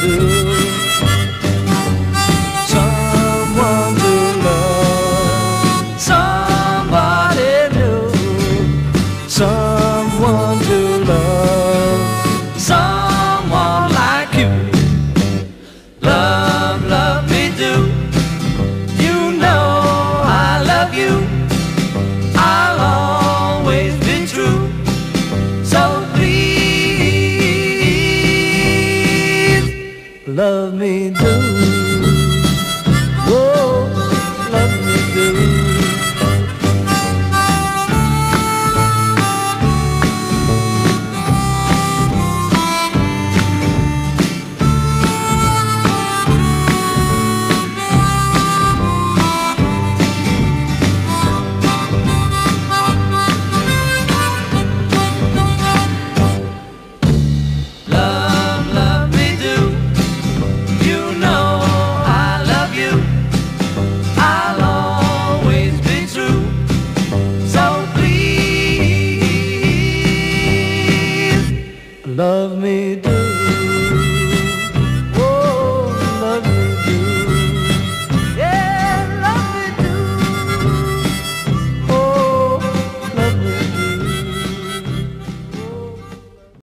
do. Someone to love, somebody new. Someone to love, someone like you. Love, love me do. You know I love you. I'll always be true. So please, love me do. Oh, love me do. Love, love me do. You know I love you. I'll always be true. So please, love me do.